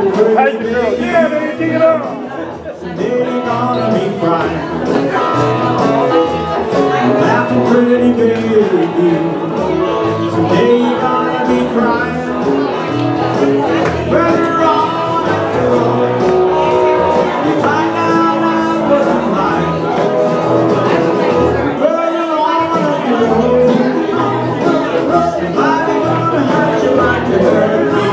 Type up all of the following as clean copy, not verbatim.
Hey, girl. Yeah, baby, dig it up. Someday you're gonna be crying, laughing pretty baby. Someday you're gonna be crying, further on up the road. You find out I wasn't lying, further on up the road. Somebody gonna hurt you like you hurt me.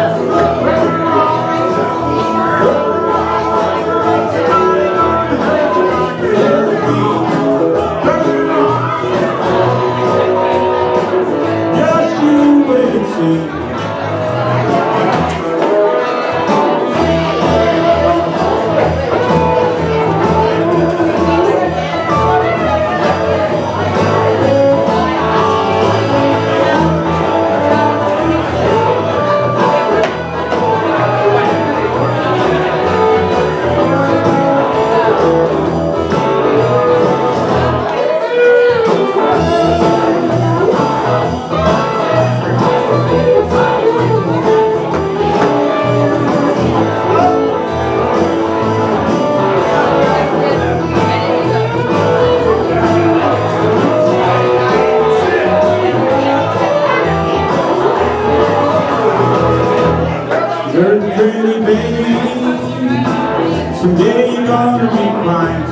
Dirty pretty baby, someday you're gonna be crying.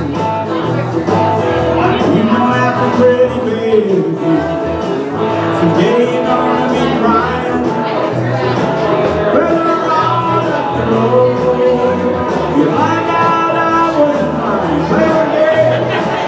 You've been laughing pretty baby, someday you're gonna be crying. Further on up the road, you find out I wasn't mine. Play again.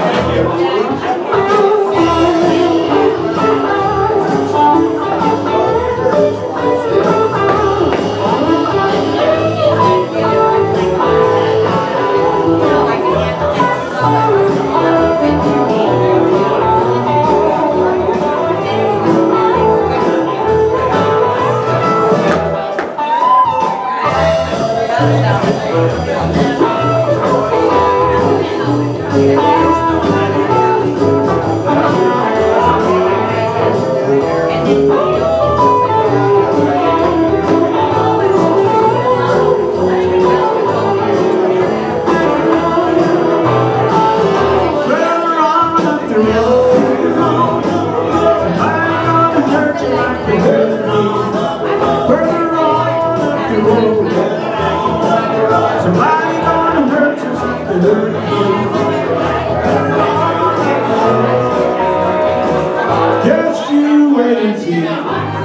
Somebody gonna hurt you, something hurt you. Just you wait and see.